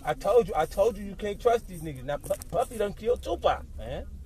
I told you you can't trust these niggas. Now Puffy done killed Tupac, man.